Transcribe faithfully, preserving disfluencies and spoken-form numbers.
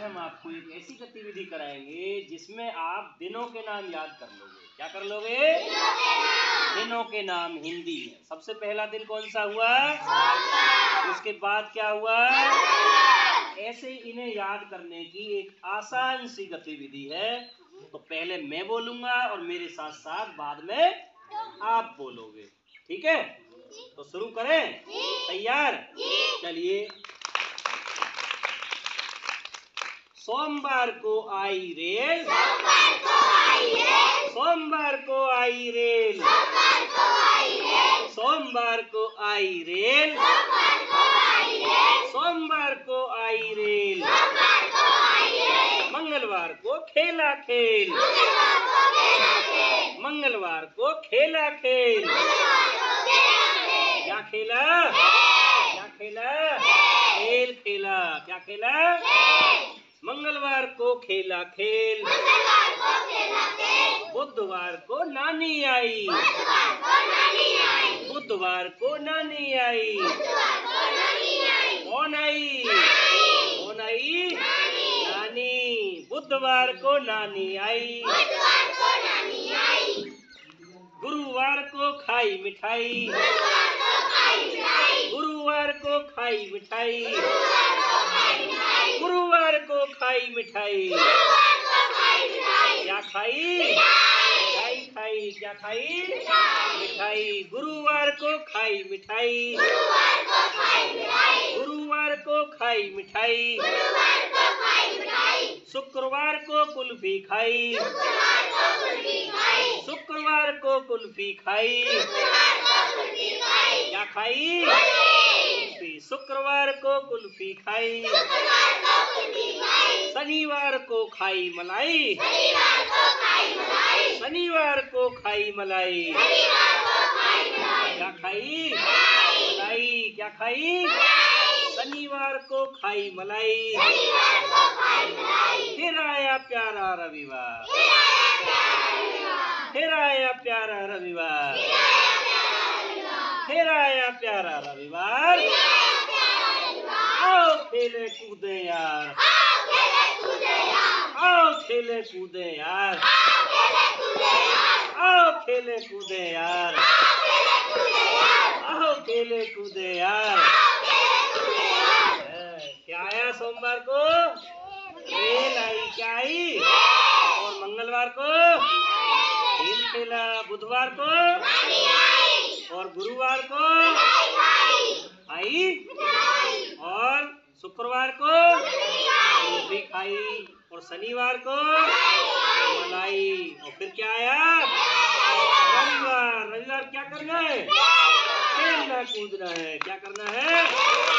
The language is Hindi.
हम आपको एक ऐसी गतिविधि कराएंगे जिसमें आप दिनों के नाम याद कर लोगे। क्या कर लोगे? दिनों के नाम हिंदी में। सबसे पहला दिन कौन सा हुआ? उसके बाद क्या हुआ? ऐसे इन्हें याद करने की एक आसान सी गतिविधि है। तो पहले मैं बोलूंगा और मेरे साथ साथ बाद में आप बोलोगे। ठीक है? तो शुरू करें? तैयार? चलिए। सोमवार को आई रेल, सोमवार को आई रेल, सोमवार को आई रेल, सोमवार को आई रेल, सोमवार को आई रेल, सोमवार को आई रेल, सोमवार को आई रेल, सोमवार को आई रेल, मंगलवार को खेला खेल, मंगलवार को खेला खेल, मंगलवार को खेला खेल, मंगलवार को खेला खेल, क्या खेला? क्या खेला? खेल खेला। क्या खेला? मंगलवार को खेला खेल, मंगलवार को खेला खेल, बुधवार को नानी आई, बुधवार को नानी आई, बुधवार को नानी आई, बुधवार को नानी आई, कौन आई? नानी, कौन आई? नानी, नानी। बुधवार को नानी आई, बुधवार को नानी आई, गुरुवार को खाई मिठाई, गुरुवार को खाई मिठाई, गुरुवार को खाई मिठाई, गुरुवार को खाई मिठाई, गुरुवार को खाई मिठाई, गुरुवार को खाई मिठाई, क्या खाई? मिठाई, खाई खाई। क्या खाई? मिठाई, मिठाई। गुरुवार को खाई मिठाई, गुरुवार को खाई मिठाई, गुरुवार को खाई मिठाई, गुरुवार को खाई मिठाई, शुक्रवार को कुल्फी खाई, शुक्रवार को कुल्फी खाई, शुक्रवार को कुल्फी खाई, शुक्रवार को कुल्फी खाई, क्या खाई? कुल्फी, कुल्फी। शुक्रवार को कुल्फी खाई, शुक्रवार को कुल्फी खाई, शनिवार को खाई मलाई, शनिवार को खाई मलाई, शनिवार को खाई मलाई, शनिवार को खाई मलाई, क्या खाई? मलाई, मलाई। क्या खाई? मलाई, शनिवार को खाई मलाई। शनिवार को खाई मलाई, फिर आया प्यारा रविवार, फिर आया प्यारा रविवार, फिर आया प्यारा रविवार, फिर आया प्यारा रविवार, फिर आया प्यारा रविवार। फिर आया प्यारा रविवार, आओ खेले कूदे यार, आओ खेले कूदे यार, आओ खेले कूदे यार, आओ खेले कूदे यार, आओ खेले कूदे यार, आओ खेले कूदे यार, आओ खेले कूदे यार। आओ खेले कूदे यार, है, क्या आया सोमवार को? रेल आई। क्या आई? और मंगलवार को खेल खेला, बुधवार को नानी आई, और गुरुवार को मिठाई खाई, आई मिठाई, और शुक्रवार को कुल्फी खाई, कुल्फी खाई और शनिवार को मलाई खाई, मलाई। और फिर क्या आया? रविवार। रविवार क्या करना है? खेलना कूदना है। क्या करना है?